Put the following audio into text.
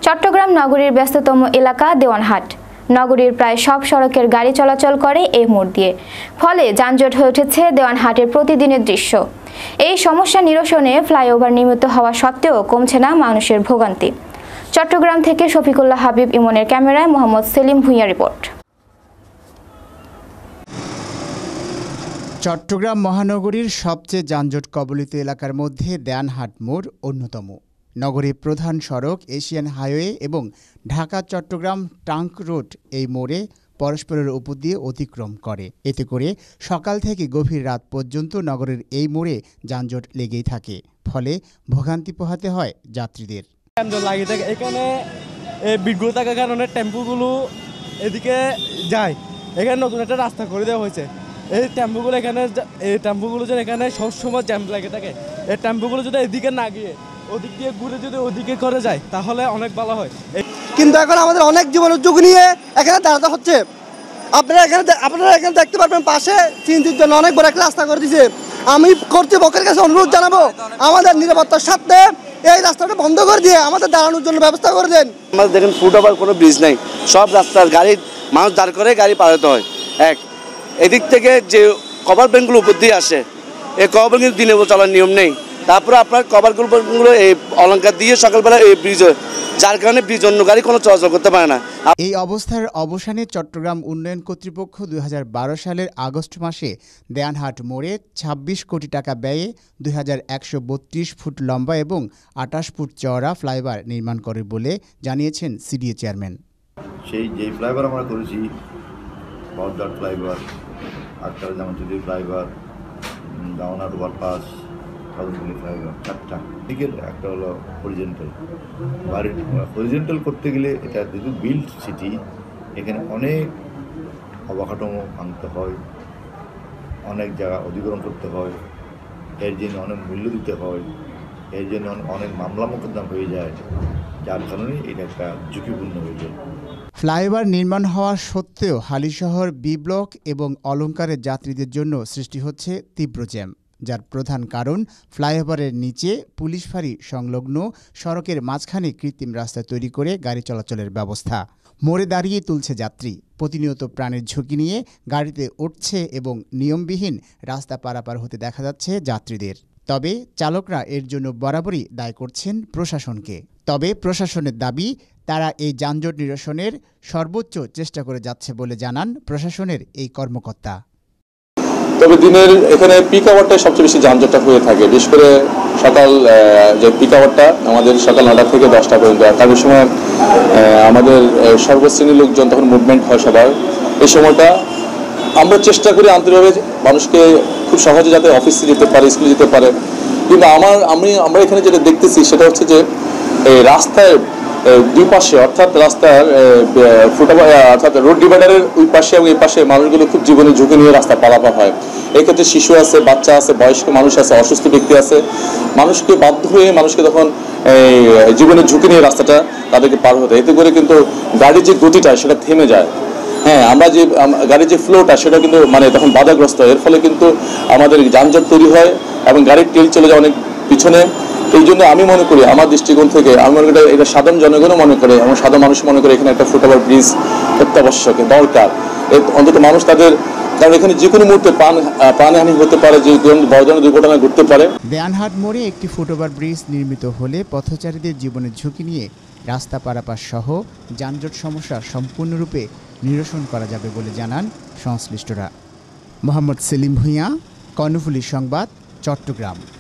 চট্টগ্রাম নগরীর ব্যস্ততম এলাকা দেওয়ানহাট। নগরীর প্রায় সব সড়কের গাড়ি চলাচল করে এই মোড় দিয়ে, ফলে যানজট হয়ে উঠেছে দেওয়ানহাটের প্রতিদিনের দৃশ্য। এই সমস্যা নিরসনে ফ্লাইওভার নির্মিত হওয়া সত্ত্বেও কমছে না মানুষের ভোগান্তি। চট্টগ্রাম থেকে শফিকুল্লাহ হাবিব ইমনের ক্যামেরায় মোহাম্মদ সেলিম ভুঁইয়া রিপোর্ট। চট্টগ্রাম মহানগরীর সবচেয়ে যানজট কবলিত এলাকার মধ্যে দেওয়ানহাট মোড় অন্যতম। নগরীর প্রধান সড়ক এশিয়ান হাইওয়ে এবং ঢাকা চট্টগ্রাম ট্রাঙ্ক রোড এই মোড়ে পরস্পরের উপর দিয়ে অতিক্রম করে। এতে করে সকাল থেকে গভীর রাত পর্যন্ত নগরের এই মোড়ে যানজট লেগেই থাকে, ফলে ভোগান্তি পোহাতে হয় যাত্রীদের। এখানে বিদ্যুৎ থাকার কারণে টেম্পুগুলো এদিকে যায়, এখানে নতুন একটা রাস্তা করে দেওয়া হয়েছে। এই টেম্পুগুলো যে এখানে সবসময় জ্যাম লেগে থাকে, এই টেম্পুগুলো যদি এদিকে না গিয়ে ওদিক দিয়ে ঘুরে যদি ওদিকে করে যায় তাহলে অনেক ভালো হয়। কিন্তু এখন আমাদের অনেক জীবনের ঝুঁকি নিয়ে এখানে দাঁড়াতে হচ্ছে। আপনারা এখানে দেখতে পারবেন পাশে চিন্তির জন্য অনেক বড় একটা রাস্তা করে দিয়েছে। আমি কর্তৃপক্ষের কাছে অনুরোধ জানাবো, আমাদের নিরাপত্তার সাথে এই রাস্তাটা বন্ধ করে দিয়ে আমাদের দাঁড়ানোর জন্য ব্যবস্থা করে দেন। আমাদের দেখেন ফুটওভার কোনো ব্রিজ নেই, সব রাস্তার গাড়ি মানুষ দাঁড় করে গাড়ি পার হতে হয়। এদিক থেকে যে কভার ব্যাংকগুলো উপর দিয়ে আসে, এই কভার ব্যাংক দিনে চলার নিয়ম নেই। তারপরে আপনার কভারগুলো এই অলঙ্কার দিয়ে সকালবেলা এই ব্রিজ, যার কারণে ব্রিজ অন্য গাড়ি কোনো চলাচল করতে পারে না। এই অবস্থার অবসানে চট্টগ্রাম উন্নয়ন কর্তৃপক্ষ 2012 সালের আগস্ট মাসে দেওয়ানহাট মোড়ে 26 কোটি টাকা ব্যয়ে 2132 ফুট লম্বা এবং 28 ফুট চওড়া ফ্লাইওভার নির্মাণ করে বলে জানিয়েছেন সিডিএ চেয়ারম্যান। যে ফ্লাইওভার আমরা করেছি, Bahaddar flyover, Akhtaruzzaman flyover, Dewanhat overpass, কাদুরগুলি ফ্লাইওভার, 4টা দিকের একটা হলো হরিজেন্টাল করতে গেলে এটা যেহেতু বিল্ড সিটি, এখানে অনেক অবকাঠামো আনতে হয়, অনেক জায়গা অধিগ্রহণ করতে হয়, এর জন্য অনেক মূল্য দিতে হয়, এর জন্য অনেক মামলা মোকদ্দমা হয়ে যায়, যার কারণে এটা একটা ঝুঁকিপূর্ণ হয়ে যায়। ফ্লাইওভার নির্মাণ হওয়া সত্ত্বেও হালিশহর বি ব্লক এবং অলঙ্কারের যাত্রীদের জন্য সৃষ্টি হচ্ছে তীব্র জ্যাম, যার প্রধান কারণ ফ্লাইওভারের নিচে পুলিশ ফাঁড়ি সংলগ্ন সড়কের মাঝখানে কৃত্রিম রাস্তা তৈরি করে গাড়ি চলাচলের ব্যবস্থা। মোড়ে দাঁড়িয়ে তুলছে যাত্রী, প্রতিনিয়ত প্রাণের ঝুঁকি নিয়ে গাড়িতে উঠছে এবং নিয়মবিহীন রাস্তা পারাপার হতে দেখা যাচ্ছে যাত্রীদের। তবে চালকরা এর জন্য বরাবরই দায় করছেন প্রশাসনকে। তবে প্রশাসনের দাবি, তারা এই যানজট নিরসনের সর্বোচ্চ চেষ্টা করে যাচ্ছে বলে জানান প্রশাসনের এই কর্মকর্তা। তবে দিনের এখানে পিক আওয়ারটাই সবচেয়ে বেশি যানজটটা হয়ে থাকে, বিশেষ করে সকাল যে পিক আওয়ারটা আমাদের সকাল 9টা থেকে 10টা পর্যন্ত। তার সময় আমাদের সর্বশ্রেণীর লোকজন তখন মুভমেন্ট হয় সবার। এই সময়টা আমরা চেষ্টা করি আন্তরিকভাবে মানুষকে খুব সহজে যাতে অফিসে যেতে পারে, স্কুলে যেতে পারে। কিন্তু আমরা এখানে যেটা দেখতেছি সেটা হচ্ছে যে এই রাস্তায় দুই পাশে, অর্থাৎ রাস্তার ফুটওভার অর্থাৎ রোড ডিভাইডারের ওই পাশে এবং এই পাশে মানুষগুলো খুব জীবনের ঝুঁকি নিয়ে রাস্তা পারাপার হয়। এক্ষেত্রে শিশু আছে, বাচ্চা আছে, বয়স্ক মানুষ আছে, অসুস্থ ব্যক্তি আছে। মানুষকে বাধ্য হয়ে মানুষকে তখন জীবনের ঝুঁকি নিয়ে রাস্তাটা তাদেরকে পার হতে, এতে করে কিন্তু গাড়ির যে গতিটা সেটা থেমে যায়। হ্যাঁ, আমরা যে গাড়ির যে ফ্লোটা সেটা কিন্তু তখন বাধাগ্রস্ত হয়। এর ফলে কিন্তু আমাদের যানজট তৈরি হয় এবং গাড়ির টেল চলে যায় অনেক পিছনে। এই জন্য আমি মনে করি, আমার দৃষ্টিকোণ থেকে আমি মনে করি এটা সাধারণ জনগণও মনে করে এবং সাধারণ মানুষ মনে করে এখানে একটা ফুটওভার ব্রিজ অত্যাবশ্যক দরকার। অন্তত মানুষ তাদের, কারণ এখানে যে কোনো মুহূর্তে প্রাণহানি হতে পারে, যে বড় ধরনের দুর্ঘটনা ঘটতে পারে। দেওয়ানহাট মোড়ে একটি ফুটওভার ব্রিজ নির্মিত হলে পথচারীদের জীবনের ঝুঁকি নিয়ে রাস্তা পারাপার সহ যানজট সমস্যা সম্পূর্ণরূপে নিরসন করা যাবে বলে জানান সংশ্লিষ্টরা। মোহাম্মদ সেলিম ভুঁইয়া, কর্ণফুলী সংবাদ, চট্টগ্রাম।